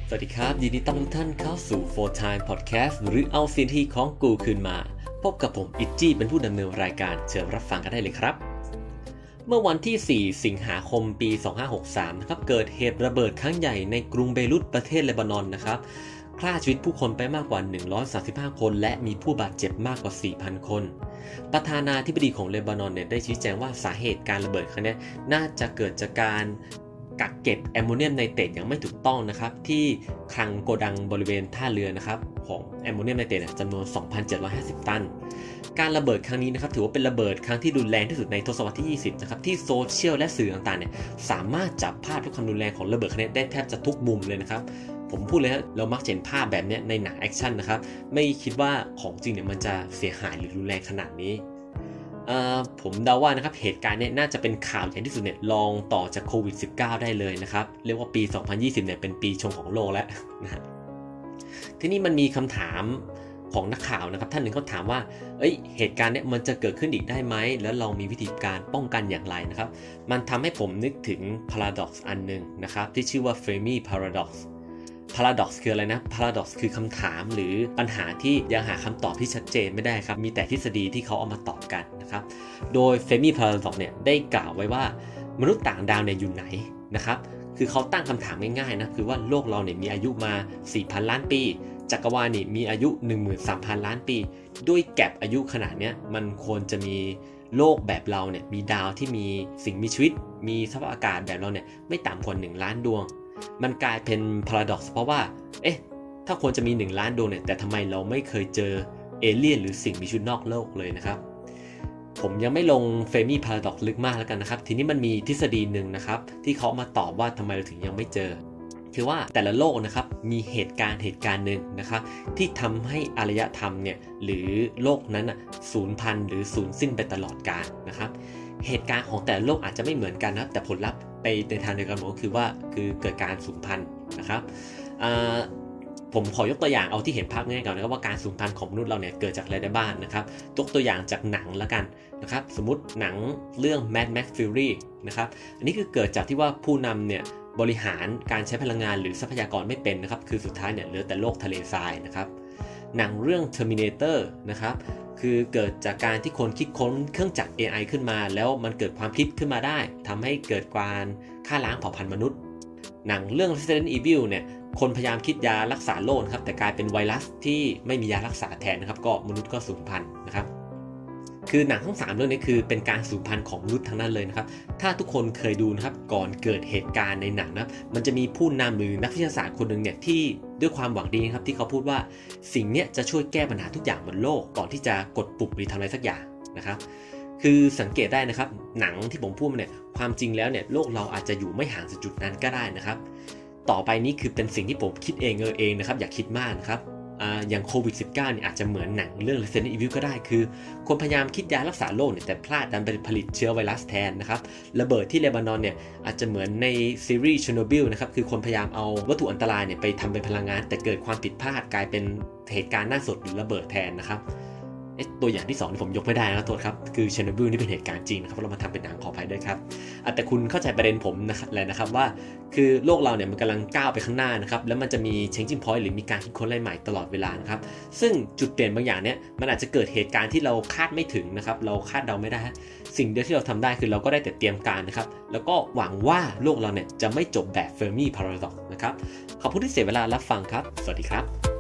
สวัสดีครับยินดีต้อนรับทุกท่านเข้าสู่ 4 Time Podcast หรือเอาซีนที่ของกูคืนมาพบกับผมอิจจี้เป็นผู้ดำเนินรายการเชิญรับฟังกันได้เลยครับเมื่อวันที่ 4 สิงหาคมปี 2563 นะครับเกิดเหตุระเบิดครั้งใหญ่ในกรุงเบรุตประเทศเลบานอนนะครับฆ่าชีวิตผู้คนไปมากกว่า135คนและมีผู้บาดเจ็บมากกว่า 4,000 คนประธานาธิบดีของเลบานอนเนี่ยได้ชี้แจงว่าสาเหตุการระเบิดครั้งนี้น่าจะเกิดจากการกักเก็บแอมโมเนียมไนเตรตอย่างไม่ถูกต้องนะครับที่คลังโกดังบริเวณท่าเรือนะครับของแอมโมเนียมไนเตรตจำนวน 2,750 ตันการระเบิดครั้งนี้นะครับถือว่าเป็นระเบิดครั้งที่รุนแรงที่สุดในทศวรรษที่ 20 นะครับที่โซเชียลและสื่อต่างๆเนี่ยสามารถจับภาพทุกความรุนแรงของระเบิดครั้งนี้ได้แทบจะทุกมุมเลยนะครับผมพูดเลยฮะเรามักเห็นภาพแบบนี้ในหนังแอคชั่นนะครับไม่คิดว่าของจริงเนี่ยมันจะเสียหายหรือรุนแรงขนาดนี้ผมเดาว่านะครับเหตุการณ์นี้น่าจะเป็นข่าวใหญ่ที่สุดเนี่ยรองต่อจากโควิด -19 ได้เลยนะครับเรียกว่าปี 2020 เนี่ยเป็นปีชงของโลกแล้วนะทีนี้มันมีคำถามของนักข่าวนะครับท่านหนึ่งเขาถามว่าเหตุการณ์นี้มันจะเกิดขึ้นอีกได้ไหมแล้วเรามีวิธีการป้องกันอย่างไรนะครับมันทำให้ผมนึกถึง paradox อันนึงนะครับที่ชื่อว่า Fermi paradox paradox คืออะไรนะ paradox คือคำถามหรือปัญหาที่ยังหาคำตอบที่ชัดเจนไม่ได้ครับมีแต่ทฤษฎีที่เขาเอามาตอบกันนะครับโดย Fermi paradox เนี่ยได้กล่าวไว้ว่ามนุษย์ต่างดาวเนี่ยอยู่ไหนนะครับคือเขาตั้งคำถามง่ายๆนะคือว่าโลกเราเนี่ยมีอายุมา 4,000 ล้านปีจักรวาลนี่มีอายุ 13,000 ล้านปีด้วยแก็ปอายุขนาดนี้มันควรจะมีโลกแบบเราเนี่ยมีดาวที่มีสิ่งมีชีวิตมีสภาพอากาศแบบเราเนี่ยไม่ต่ำกว่า1 ล้านดวงมันกลายเป็น paradox เพราะว่าถ้าควรจะมี1 ล้านดวงเนี่ยแต่ทำไมเราไม่เคยเจอเอเลี่ยนหรือสิ่งมีชีวิตนอกโลกเลยนะครับผมยังไม่ลง Fermi paradox ลึกมากแล้วกันนะครับทีนี้มันมีทฤษฎีหนึ่งนะครับที่เขามาตอบว่าทำไมเราถึงยังไม่เจอคือว่าแต่ละโลกนะครับมีเหตุการณ์หนึ่งนะครับที่ทำให้อารยธรรมเนี่ยหรือโลกนั้นสูญพันธุ์หรือสูญสิ้นไปตลอดกาลนะครับเหตุการณ์ของแต่ละโลกอาจจะไม่เหมือนกันนะแต่ผลลัพธ์ไปในทางเดียวกันหมดก็คือว่าเกิดการสูญพันธุ์นะครับผมขอยกตัวอย่างเอาที่เห็นภาพง่ายก่อนนะครับว่าการสูญพันธุ์ของมนุษย์เราเนี่ยเกิดจากอะไรได้บ้างนะครับยกตัวอย่างจากหนังแล้วกันนะครับสมมุติหนังเรื่อง Mad Max Fury นะครับอันนี้คือเกิดจากที่ว่าผู้นำเนี่ยบริหารการใช้พลังงานหรือทรัพยากรไม่เป็นนะครับคือสุดท้ายเนี่ยเหลือแต่โลกทะเลทรายนะครับหนังเรื่อง Terminator นะครับคือเกิดจากการที่คนคิดค้นเครื่องจักร AI ขึ้นมาแล้วมันเกิดความคิดขึ้นมาได้ทำให้เกิดการฆ่าล้างเผ่าพันธุ์มนุษย์หนังเรื่อง Resident Evil เนี่ยคนพยายามคิดยารักษาโรคครับแต่กลายเป็นไวรัสที่ไม่มียารักษาแทนนะครับก็มนุษย์ก็สูญพันธุ์นะครับคือหนังทั้ง3เรื่องนี้คือเป็นการสูญพันธุ์ของมนุษย์ทั้งนั้นเลยนะครับถ้าทุกคนเคยดูนะครับก่อนเกิดเหตุการณ์ในหนังนะมันจะมีผู้นำหรือนักวิทยาศาสตร์คนหนึ่งเนี่ยที่ด้วยความหวังดีครับที่เขาพูดว่าสิ่งนี้จะช่วยแก้ปัญหาทุกอย่างบนโลกก่อนที่จะกดปุ่มหรือทำอะไรสักอย่างนะครับคือสังเกตได้นะครับหนังที่ผมพูดมาเนี่ยความจริงแล้วเนี่ยโลกเราอาจจะอยู่ไม่ห่างจากจุดนั้นก็ได้นะครับต่อไปนี้คือเป็นสิ่งที่ผมคิดเองนะครับอย่าคิดมากนะครับอย่างโควิด -19 เนี่ยอาจจะเหมือนหนังเรื่อง Resident Evil ก็ได้คือคนพยายามคิดยารักษาโรคเนี่ยแต่พลาดดันไปผลิตเชื้อไวรัสแทนนะครับระเบิดที่เลบานอนเนี่ยอาจจะเหมือนในซีรีส์เชอร์โนบิลนะครับคือคนพยายามเอาวัตถุอันตรายเนี่ยไปทำเป็นพลังงานแต่เกิดความผิดพลาดกลายเป็นเหตุการณ์น่าสลดหรือระเบิดแทนนะครับตัวอย่างที่2ที่ผมยกไม่ได้นะตัวครับคือเชอร์โนบิลนี่เป็นเหตุการณ์จริงนะครับเรามาทำเป็นหนังขออภัยด้วยครับแต่คุณเข้าใจประเด็นผมนะครับว่าคือโลกเราเนี่ยมันกำลังก้าวไปข้างหน้านะครับแล้วมันจะมี changing point หรือมีการคิดค้นอะไรใหม่ตลอดเวลานะครับซึ่งจุดเปลี่ยนบางอย่างเนี่ยมันอาจจะเกิดเหตุการณ์ที่เราคาดไม่ถึงนะครับเราคาดเดาไม่ได้สิ่งเดียวที่เราทำได้คือเราก็ได้แต่เตรียมการนะครับแล้วก็หวังว่าโลกเราเนี่ยจะไม่จบแบบ Fermi paradox นะครับขอบคุณที่เสียเวลารับฟังครับสวัสดีครับ